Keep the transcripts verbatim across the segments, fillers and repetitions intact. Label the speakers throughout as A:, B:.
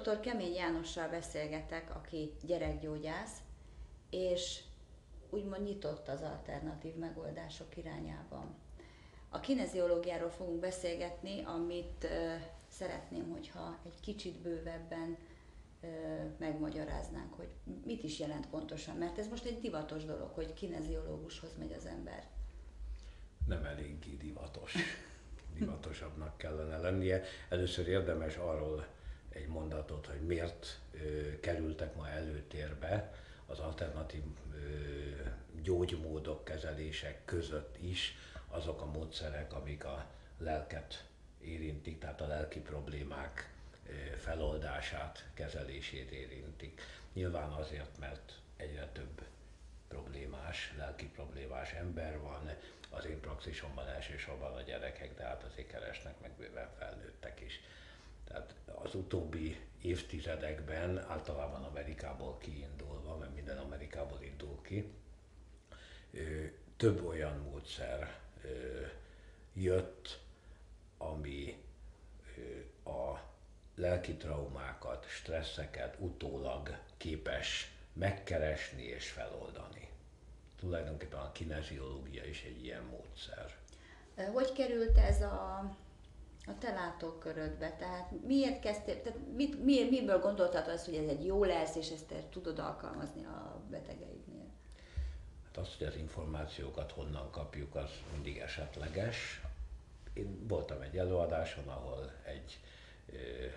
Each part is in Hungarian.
A: dr. Kemény Jánossal beszélgetek, aki gyerekgyógyász, és úgymond nyitott az alternatív megoldások irányában. A kineziológiáról fogunk beszélgetni, amit uh, szeretném, hogyha egy kicsit bővebben uh, megmagyaráznánk, hogy mit is jelent pontosan, mert ez most egy divatos dolog, hogy kineziológushoz megy az ember.
B: Nem eléggé divatos. Divatosabbnak kellene lennie. Először érdemes arról egy mondatot, hogy miért ö, kerültek ma előtérbe az alternatív ö, gyógymódok, kezelések között is azok a módszerek, amik a lelket érintik, tehát a lelki problémák ö, feloldását, kezelését érintik. Nyilván azért, mert egyre több problémás, lelki problémás ember van. Az én praxisomban elsősorban a gyerekek, de hát azért keresnek meg bőven felnőttek is. Tehát az utóbbi évtizedekben, általában Amerikából kiindulva, mert minden Amerikából indul ki, több olyan módszer jött, ami a lelki traumákat, stresszeket utólag képes megkeresni és feloldani. Tulajdonképpen a kineziológia is egy ilyen módszer.
A: Hogy került ez a, a te látókörödbe? Tehát miért kezdtél, tehát mit, mi, miből gondoltad azt, hogy ez egy jó lesz, és ezt te tudod alkalmazni a betegeidnél?
B: Hát azt, hogy az információkat honnan kapjuk, az mindig esetleges. Én voltam egy előadáson, ahol egy ö,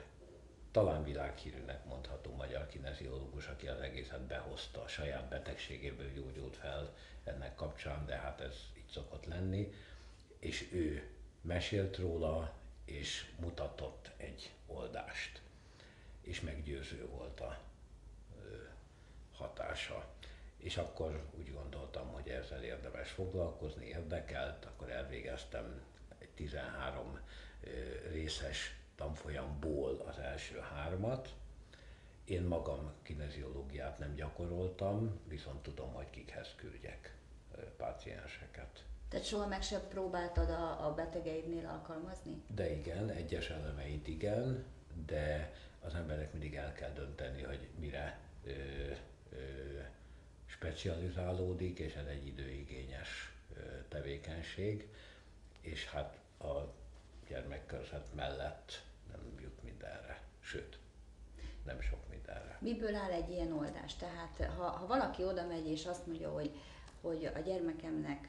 B: talán világhírűnek mondható magyar kineziológus, aki az egészet behozta, a saját betegségéből gyógyult fel ennek kapcsán, de hát ez így szokott lenni, és ő mesélt róla, és mutatott egy oldást, és meggyőző volt a ö, hatása. És akkor úgy gondoltam, hogy ezzel érdemes foglalkozni, érdekelt, akkor elvégeztem egy tizenhárom ö, részes tanfolyamból az első hármat. Én magam kineziológiát nem gyakoroltam, viszont tudom, hogy kikhez küldjek pácienseket.
A: Tehát soha meg sem próbáltad a, a betegeidnél alkalmazni?
B: De igen, egyes elemeit igen, de az emberek mindig el kell dönteni, hogy mire ö, ö, specializálódik, és ez egy időigényes ö, tevékenység, és hát a gyermekkörzet mellett nem jut mindenre, sőt, nem sok mindenre.
A: Miből áll egy ilyen oldás? Tehát ha, ha valaki oda megy és azt mondja, hogy, hogy a gyermekemnek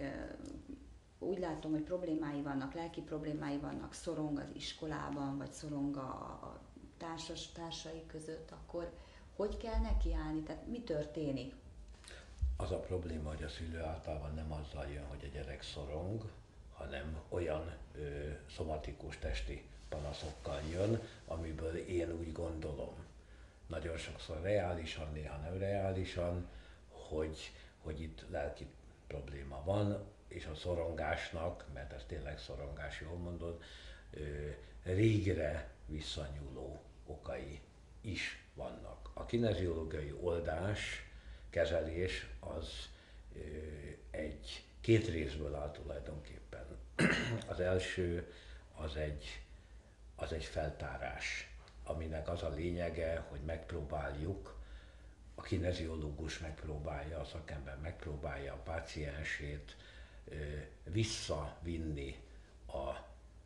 A: úgy látom, hogy problémái vannak, lelki problémái vannak, szorong az iskolában, vagy szorong a, a társas, társai között, akkor hogy kell nekiállni? Tehát mi történik?
B: Az a probléma, hogy a szülő általában nem azzal jön, hogy a gyerek szorong, hanem olyan ö, szomatikus testi panaszokkal jön, amiből én úgy gondolom, nagyon sokszor reálisan, néha nem reálisan, hogy, hogy itt lelki probléma van, és a szorongásnak, mert ez tényleg szorongás, jól mondod, ö, régre visszanyúló okai is vannak. A kineziológiai oldás, kezelés az ö, egy két részből áll tulajdonképpen. Az első az egy, az egy feltárás, aminek az a lényege, hogy megpróbáljuk, a kineziológus megpróbálja, a szakember megpróbálja a páciensét ö, visszavinni a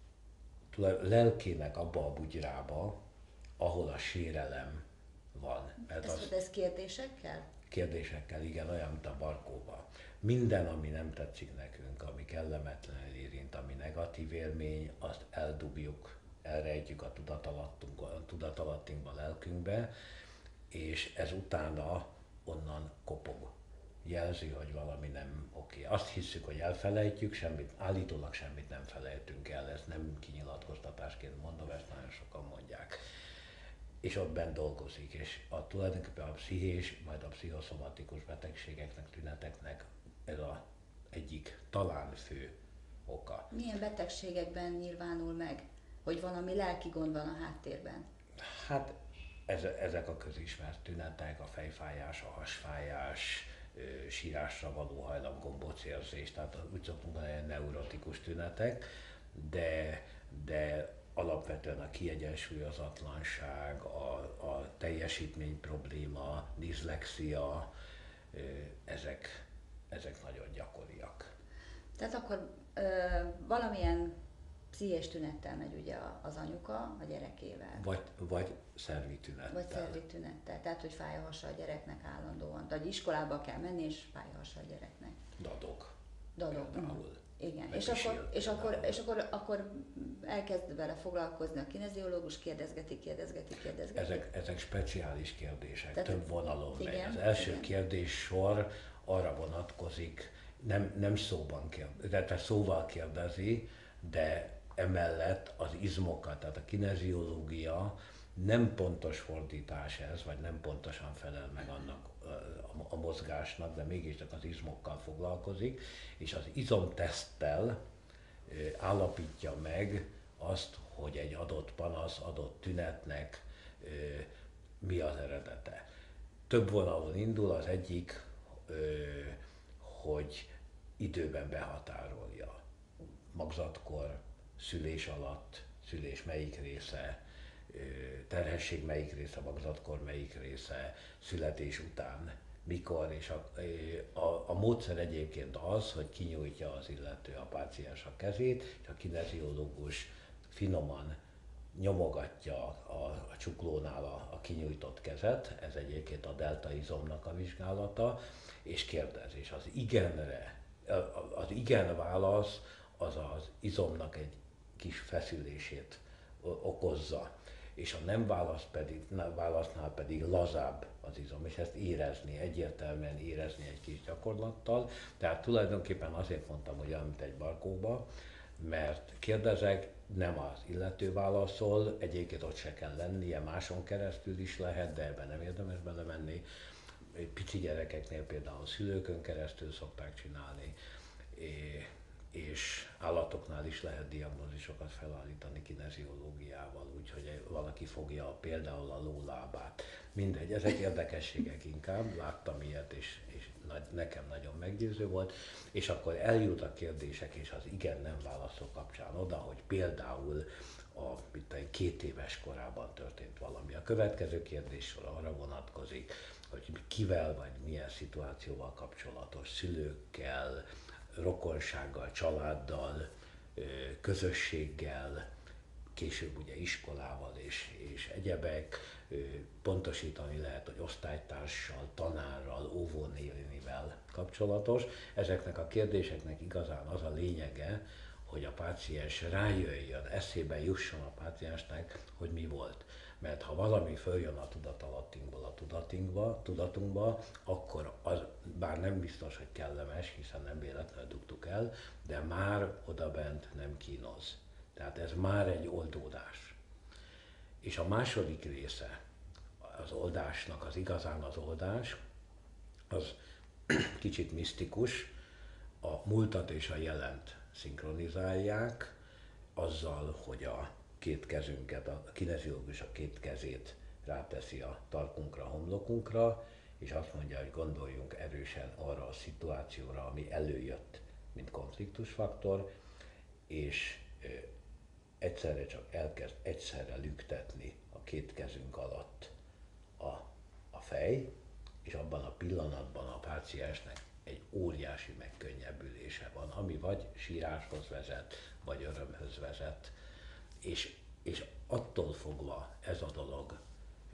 B: lelkének abba a bugyrába, ahol a sérelem van.
A: Mert ez, az, ez kérdésekkel?
B: Kérdésekkel, igen, olyan, mint a barkóba. Minden, ami nem tetszik nekünk, ami kellemetlenül érint, ami negatív élmény, azt eldugjuk, elrejtjük a tudatalattunkba, a tudatalattunkba, a lelkünkbe, és ez utána onnan kopog. Jelzi, hogy valami nem oké. Azt hiszük, hogy elfelejtjük, semmit, állítólag semmit nem felejtünk el, ezt nem kinyilatkoztatásként mondom, ezt nagyon sokan mondják. És ott bent dolgozik, és a, tulajdonképpen a pszichés, majd a pszichoszomatikus betegségeknek, tüneteknek ez az egyik talán fő oka.
A: Milyen betegségekben nyilvánul meg, hogy valami lelki gond van a háttérben?
B: Hát ez, ezek a közismert tünetek, a fejfájás, a hasfájás, sírásra való hajlam, gombócérzés, tehát úgy szoktunk mondani, neurotikus tünetek, de, de alapvetően a kiegyensúlyozatlanság, a, a teljesítmény probléma, diszlexia, ezek, ezek nagyon gyakoriak.
A: Tehát akkor ö, valamilyen pszichés tünettel megy ugye az anyuka a gyerekével.
B: Vagy, vagy szervi tünettel.
A: Vagy szervi tünettel. Tehát, hogy fáj a hasa a gyereknek állandóan. Tehát, iskolába kell menni, és fáj a hasa a gyereknek.
B: Dadog.
A: Dadog. Például. Igen, és,
B: Megisél,
A: akkor, és, akkor, és akkor, akkor elkezd vele foglalkozni a kineziológus, kérdezgeti, kérdezgeti, kérdezgeti.
B: Ezek, ezek speciális kérdések,
A: Tehát,
B: több vonalon megy.
A: igen,
B: Az első
A: igen.
B: kérdés sor arra vonatkozik, nem, nem szóban kérdezi, tehát szóval kérdezi, de emellett az izmokat, tehát a kineziológia nem pontos fordítás ez, vagy nem pontosan felel meg annak a mozgásnak, de mégiscsak az izmokkal foglalkozik, és az izomteszttel állapítja meg azt, hogy egy adott panasz, adott tünetnek mi az eredete. Több vonalon indul, az egyik, hogy időben behatárolja. Magzatkor, szülés alatt, szülés melyik része, terhesség melyik része, magzatkor melyik része, születés után mikor, és a, a, a módszer egyébként az, hogy kinyújtja az illető a páciens a kezét, és a kineziológus finoman nyomogatja a, a csuklónál a, a kinyújtott kezet, ez egyébként a delta izomnak a vizsgálata, és kérdez, és az igenre, az igen válasz az az izomnak egy kis feszülését okozza, és a nem válasz pedig, nem válasznál pedig lazább az izom, és ezt érezni, egyértelműen érezni egy kis gyakorlattal. Tehát tulajdonképpen azért mondtam, hogy olyan, mint egy barkóba, mert kérdezek, nem az illető válaszol, egyébként ott se kell lennie, máson keresztül is lehet, de ebben nem érdemes belemenni. Pici gyerekeknél például szülőkön keresztül szokták csinálni, és állatoknál is lehet diagnózisokat felállítani kineziológiával, úgyhogy valaki fogja például a lólábát. Mindegy, ezek érdekességek inkább, láttam ilyet, és, és nekem nagyon meggyőző volt, és akkor eljut a kérdések és az igen-nem válaszok kapcsán oda, hogy például a mit, két éves korában történt valami. A következő kérdéssor arra vonatkozik, hogy kivel vagy milyen szituációval kapcsolatos, szülőkkel, rokonsággal, családdal, közösséggel, később ugye iskolával és, és egyebek, pontosítani lehet, hogy osztálytársal, tanárral, óvónénivel kapcsolatos. Ezeknek a kérdéseknek igazán az a lényege, hogy a páciens rájöjjön, eszébe jusson a páciensnek, hogy mi volt. Mert ha valami följön a tudatalattinkból a tudatinkba, tudatunkba, akkor az bár nem biztos, hogy kellemes, hiszen nem véletlenül dugtuk el, de már odabent nem kínoz. Tehát ez már egy oldódás. És a második része az oldásnak, az igazán az oldás, az kicsit misztikus, a múltat és a jelent szinkronizálják, azzal, hogy a két kezünket, a kineziológus a két kezét ráteszi a tarkunkra, a homlokunkra, és azt mondja, hogy gondoljunk erősen arra a szituációra, ami előjött, mint konfliktusfaktor, és egyszerre csak elkezd egyszerre lüktetni a két kezünk alatt a, a fej, és abban a pillanatban a páciensnek egy óriási megkönnyebbülése van, ami vagy síráshoz vezet, vagy örömhöz vezet, és, és attól fogva ez a dolog ö,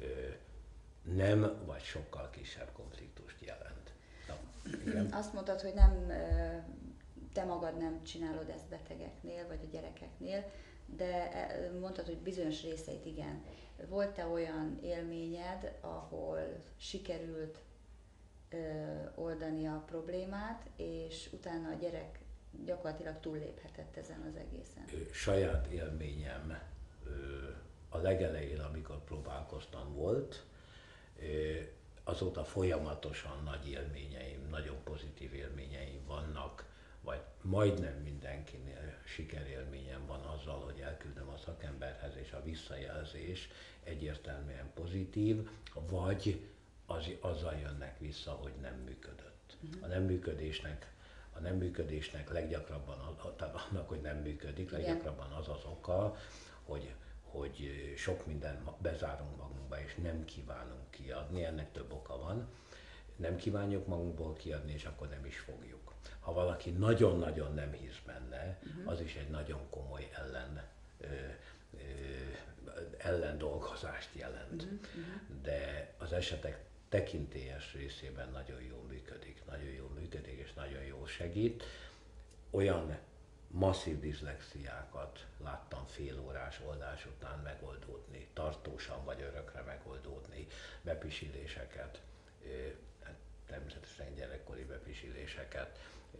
B: nem vagy sokkal kisebb konfliktust jelent. Na, igen.
A: Azt mondtad, hogy nem, te magad nem csinálod ezt betegeknél, vagy a gyerekeknél, de mondtad, hogy bizonyos részeit igen. Volt-e olyan élményed, ahol sikerült ö, oldani a problémát, és utána a gyerek gyakorlatilag túlléphetett ezen az egészen?
B: Ö, saját élményem ö, a legelején, amikor próbálkoztam volt, ö, azóta folyamatosan nagy élményeim, nagyon pozitív élményeim vannak, vagy majdnem mindenkinél sikerélményem van azzal, hogy elküldöm a szakemberhez, és a visszajelzés egyértelműen pozitív, vagy az, azzal jönnek vissza, hogy nem működött. Uh-huh. A nem működésnek, a nem működésnek leggyakrabban, tehát annak, hogy nem működik, leggyakrabban az az oka, hogy, hogy sok mindent bezárunk magunkba, és nem kívánunk kiadni, ennek több oka van. Nem kívánjuk magunkból kiadni, és akkor nem is fogjuk. Ha valaki nagyon-nagyon nem hisz benne, uh-huh. az is egy nagyon komoly ellen, ö, ö, ellendolgozást jelent. Uh-huh. De az esetek tekintélyes részében nagyon jól működik, nagyon jól működik, és nagyon jól segít. Olyan masszív diszlexiákat láttam fél órás oldás után megoldódni, tartósan vagy örökre megoldódni, bepisiléseket, természetesen gyerekkori bepisiléseket,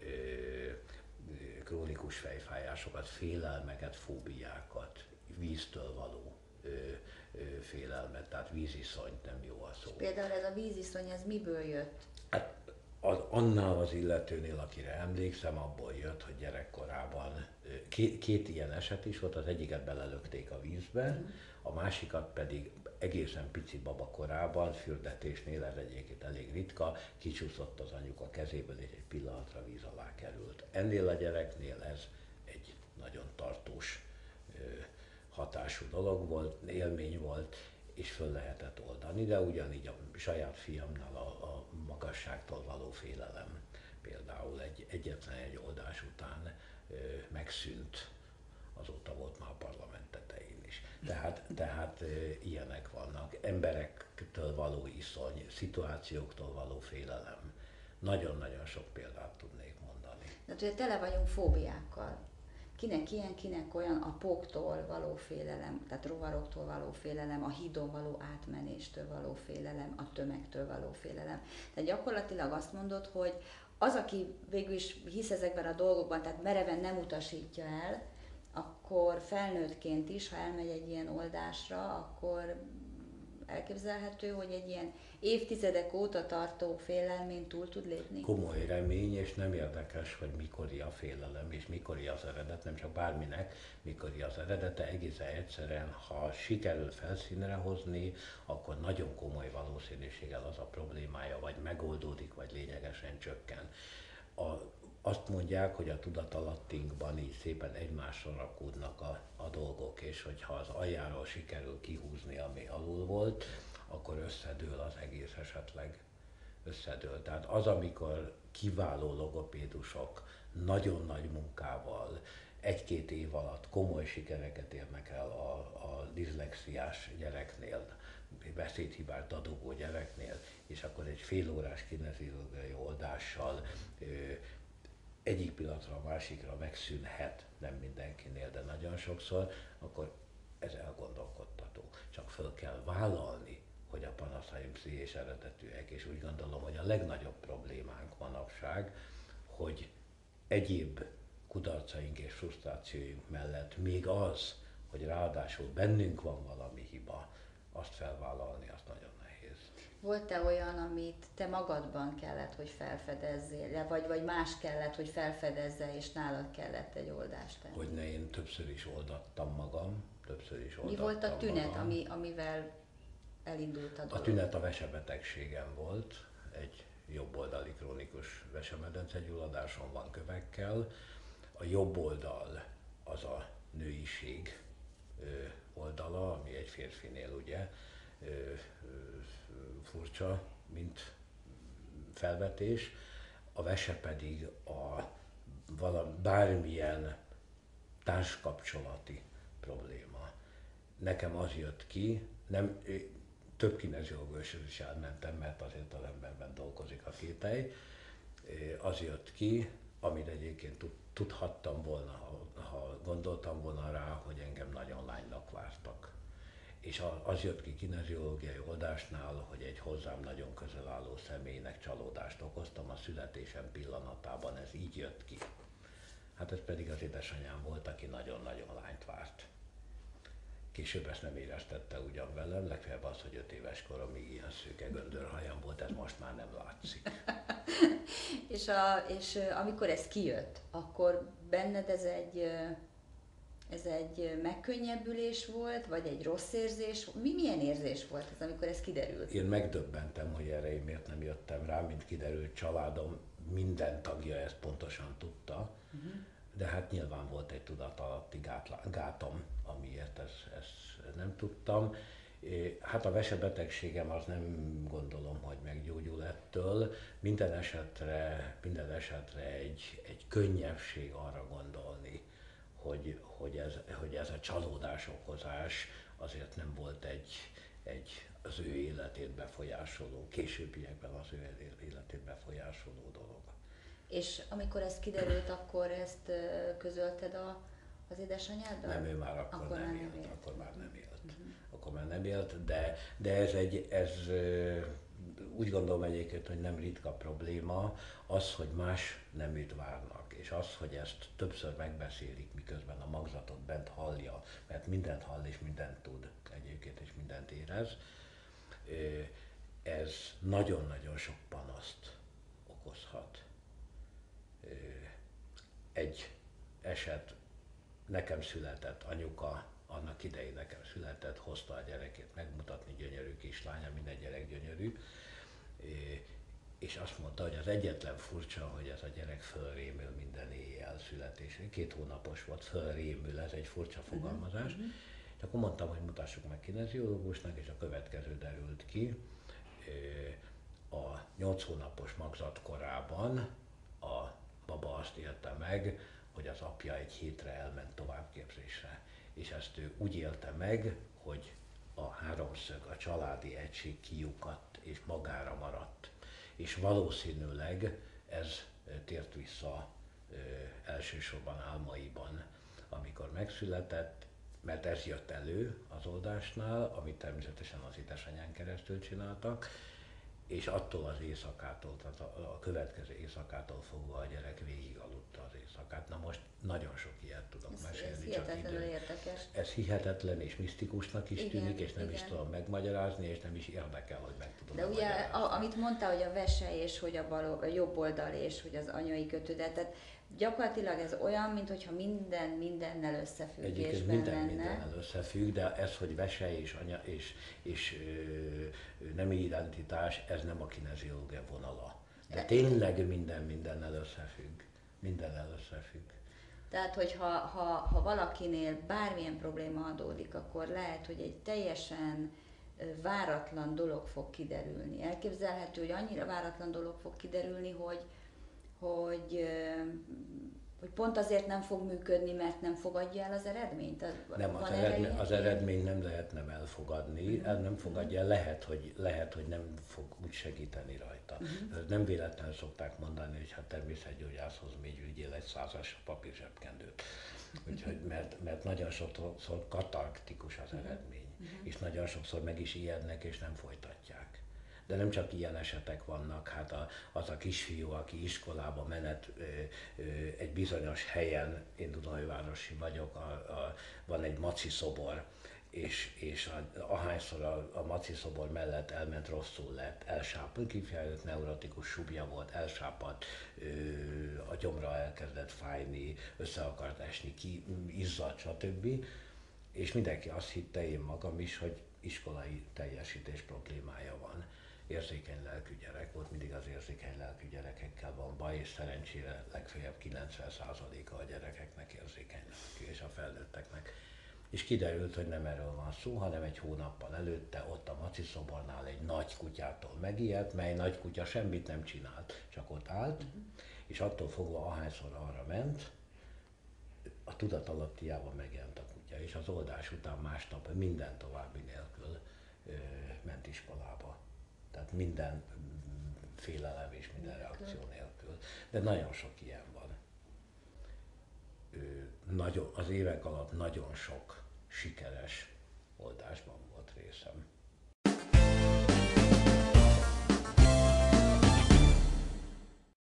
B: krónikus fejfájásokat, félelmeket, fóbiákat, víztől való félelmet, tehát víziszonyt, nem jó a szó.
A: Például ez a víziszony, ez miből jött?
B: Hát az, annál az illetőnél, akire emlékszem, abból jött, hogy gyerekkorában két, két ilyen eset is volt, az egyiket belelökték a vízbe, mm. a másikat pedig egészen pici babakorában, fürdetésnél, ez egyébként elég ritka, kicsúszott az anyuka kezéből, és egy pillanatra víz alá került. Ennél a gyereknél ez egy nagyon tartós hatású dolog volt, élmény volt, és föl lehetett oldani, de ugyanígy a saját fiamnál a, a magasságtól való félelem például egy, egyetlen egy oldás után ö, megszűnt, azóta volt már a parlament tetején is. Tehát, tehát ö, ilyenek vannak, emberektől való iszony, szituációktól való félelem. Nagyon-nagyon sok példát tudnék mondani.
A: De ugye tele vagyunk fóbiákkal. Kinek ilyen, kinek olyan, a póktól való félelem, tehát rovaroktól való félelem, a hídon való átmenéstől való félelem, a tömegtől való félelem. Tehát gyakorlatilag azt mondod, hogy az, aki végül is hisz ezekben a dolgokban, tehát mereven nem utasítja el, akkor felnőttként is, ha elmegy egy ilyen oldásra, akkor elképzelhető, hogy egy ilyen évtizedek óta tartó félelmén túl tud lépni?
B: Komoly remény, és nem érdekes, hogy mikori a félelem, és mikori az eredet, nem csak bárminek, mikori az eredete, egészen egyszerűen, ha sikerül felszínre hozni, akkor nagyon komoly valószínűséggel az a problémája, vagy megoldódik, vagy lényegesen csökken. A, azt mondják, hogy a tudatalattinkban így szépen egymásra rakódnak a, a dolgok, és hogyha az aljáról sikerül kihúzni, ami alul volt, akkor összedől az egész esetleg. Összedől. Tehát az, amikor kiváló logopédusok nagyon nagy munkával, egy-két év alatt komoly sikereket érnek el a, a diszlexiás gyereknél, beszédhibát dadogó gyereknél, és akkor egy félórás kineziológiai oldással ö, egyik pillanatra a másikra megszűnhet, nem mindenkinél, de nagyon sokszor, akkor ez elgondolkodtató. Csak föl kell vállalni, hogy a panaszaim pszichés eredetűek, és úgy gondolom, hogy a legnagyobb problémánk manapság, hogy egyéb kudarcaink és frusztrációink mellett még az, hogy ráadásul bennünk van valami hiba, azt felvállalni, azt nagyon nehéz.
A: Volt-e olyan, amit te magadban kellett, hogy felfedezzél, vagy, vagy más kellett, hogy felfedezze, és nálad kellett egy oldást tenni?
B: Hogyne, én többször is oldattam magam, többször is oldattam.
A: Mi volt a tünet,
B: magam.
A: ami, amivel elindult a dolog?
B: A tünet a vesebetegségem volt, egy jobboldali krónikus vesemedencegyulladásom van kövekkel. A jobb oldal az a nőiség oldala, ami egy férfinél ugye furcsa, mint felvetés. A vese pedig a valami, bármilyen társkapcsolati probléma. Nekem az jött ki, nem, több kineziológushoz is elmentem, mert azért az emberben dolgozik a kételj. Az jött ki, amit egyébként tudhattam volna, ha, ha gondoltam volna rá, hogy engem nagyon lánynak vártak. És az jött ki kineziológiai oldásnál, hogy egy hozzám nagyon közel álló személynek csalódást okoztam a születésem pillanatában, ez így jött ki. Hát ez pedig az édesanyám volt, aki nagyon-nagyon lányt várt. Később ezt nem éreztette ugyan velem, legfeljebb az, hogy öt éves koromig ilyen szőke göndörhajam volt, ez most már nem látszik.
A: és, a, és amikor ez kijött, akkor benned ez egy, ez egy megkönnyebbülés volt, vagy egy rossz érzés? Mi, milyen érzés volt ez, amikor ez kiderült?
B: Én megdöbbentem, hogy erre én miért nem jöttem rá, mint kiderült, családom minden tagja ezt pontosan tudta. Uh-huh. de hát nyilván volt egy tudatalatti gátla- gátom, amiért ezt, ezt nem tudtam. Hát a vesebetegségem az nem gondolom, hogy meggyógyul ettől. Minden esetre, minden esetre egy, egy könnyebbség arra gondolni, hogy, hogy, ez, hogy ez a csalódás okozás azért nem volt egy, egy az ő életét befolyásoló, későbbiekben az ő életét befolyásoló dolog.
A: És amikor ez kiderült, akkor ezt közölted a, az édesanyáddal?
B: Nem, ő már akkor,
A: akkor
B: nem,
A: nem
B: élt,
A: élt.
B: akkor már nem élt.
A: Uh-huh.
B: Akkor már nem élt, de, de ez egy, ez úgy gondolom egyébként, hogy nem ritka probléma, az, hogy más neműt várnak, és az, hogy ezt többször megbeszélik, miközben a magzatot bent hallja, mert mindent hall és mindent tud egyébként, és mindent érez, ez nagyon-nagyon sok panaszt okozhat. Egy eset, nekem született anyuka, annak idején nekem született, hozta a gyerekét megmutatni, gyönyörű kislánya, minden gyerek gyönyörű, és azt mondta, hogy az egyetlen furcsa, hogy ez a gyerek fölrémül minden éjjel születésén. Két hónapos volt, fölrémül, ez egy furcsa fogalmazás. Uh-huh. És akkor mondtam, hogy mutassuk meg kineziológusnak, és a következő derült ki. A nyolc hónapos magzat korában a baba azt élte meg, hogy az apja egy hétre elment továbbképzésre. És ezt ő úgy élte meg, hogy a háromszög, a családi egység kiukadt és magára maradt. És valószínűleg ez tért vissza ö, elsősorban álmaiban, amikor megszületett, mert ez jött elő az oldásnál, amit természetesen az édesanyán keresztül csináltak, és attól az éjszakától, tehát a, a következő éjszakától fogva a gyerek végig aludta az éjszakát. Na most nagyon sok ilyet tudok
A: ez,
B: mesélni.
A: Ez hihetetlenül érdekes.
B: Ez hihetetlen és misztikusnak is
A: igen,
B: tűnik, és nem
A: igen.
B: is tudom megmagyarázni, és nem is érdekel, hogy meg tudom
A: De ugye, a, amit mondtál, hogy a vese, és hogy a, bal, a jobb oldal, és hogy az anyai kötődet, tehát gyakorlatilag ez olyan, mintha minden mindennel összefüggésben
B: Egyébként minden
A: lenne.
B: mindennel összefügg, de ez, hogy vese és, anya, és, és ö, nemi identitás, ez nem a kineziológia vonala. De tényleg minden mindennel összefügg. Mindennel összefügg.
A: Tehát, hogy ha, ha, ha valakinél bármilyen probléma adódik, akkor lehet, hogy egy teljesen váratlan dolog fog kiderülni. Elképzelhető, hogy annyira váratlan dolog fog kiderülni, hogy, hogy, hogy pont azért nem fog működni, mert nem fogadja el az eredményt?
B: Nem, az, eredmény, az eredményt nem lehet nem elfogadni, el nem fogadja el, lehet, hogy, lehet, hogy nem fog úgy segíteni rajta. Uh-huh. Nem véletlenül szokták mondani, hogy ha természetgyógyászhoz még ügyél egy százas papír zsebkendőt. Úgyhogy, mert, mert nagyon sokszor katarktikus az eredmény, uh-huh. és nagyon sokszor meg is ijednek és nem folytatják. De nem csak ilyen esetek vannak, hát a, az a kisfiú, aki iskolába menet ö, ö, egy bizonyos helyen, én Dunajvárosi vagyok, a, a, van egy maci szobor, és, és a, ahányszor a, a maci szobor mellett elment, rosszul lett, elsápadt, kifejezetten neurotikus súbja volt, elsápadt, ö, a gyomra elkezdett fájni, össze akart esni, ki, izzadt, stb. És mindenki azt hitte, én magam is, hogy iskolai teljesítés problémája van. Érzékeny lelkű gyerek volt, mindig az érzékeny lelkű gyerekekkel van baj, és szerencsére legfeljebb kilencven százaléka a gyerekeknek érzékeny lelkű, és a felnőtteknek. És kiderült, hogy nem erről van szó, hanem egy hónappal előtte ott a maci szobornál egy nagy kutyától megijedt, mely nagy kutya semmit nem csinált, csak ott állt, uh-huh. és attól fogva ahányszor arra ment, a tudatalattiában megjelent a kutya, és az oldás után másnap minden további nélkül ö, ment iskolába. Tehát minden félelem és minden reakció nélkül. De nagyon sok ilyen van. Ö, nagyon, az évek alatt nagyon sok sikeres oldásban volt részem.